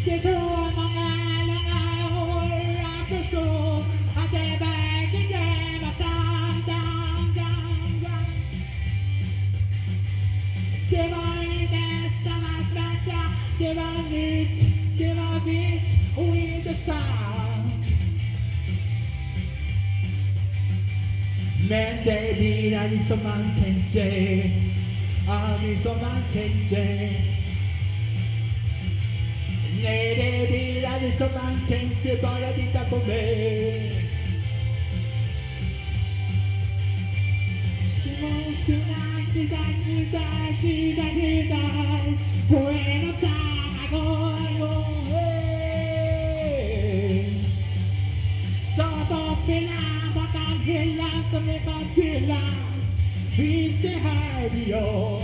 Tôi cho mong ai là ai hồi áp bức xúc Hãy để bài kinh tế mà sang Det var inte samma smärta, det var nytt, det var vitt och intressant. Men det blir aldrig som man tänkt sig, aldrig som man tänkt sig. Nej, det blir aldrig som man tänkt sig, bara titta på mig. På en och samma gång, stopp upp i land bakom hyllan som är bandyllan. Visst det här är jag.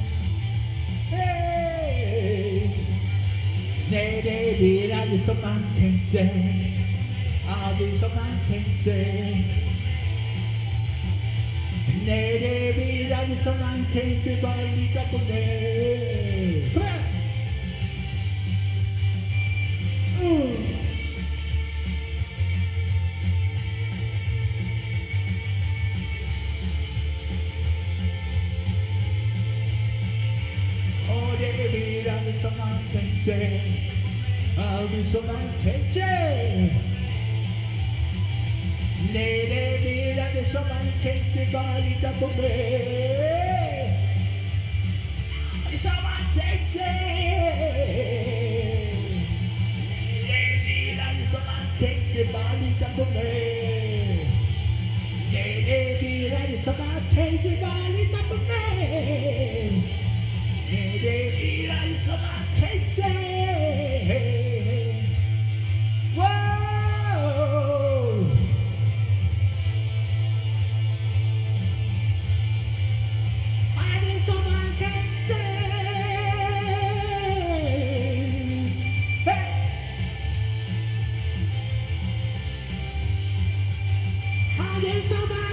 Hey. Nej, det blir aldrig som man tänkt sig, aldrig som man tänkt sig. Nej, det blir aldrig som man tänkt sig, bara lita på mig. Kom igen! Och det blir aldrig som man tänkt sig, aldrig som man tänkt sig. Nej, det blir aldrig som man tänkt sig, bara lita på mig. Som man tänkt sig. Det blir aldrig som man tänkt sig, bara lita på mig. Nej, det blir aldrig som man tänkt sig, bara lita på mig. Nej, det blir aldrig som man tänkt sig. There's so much.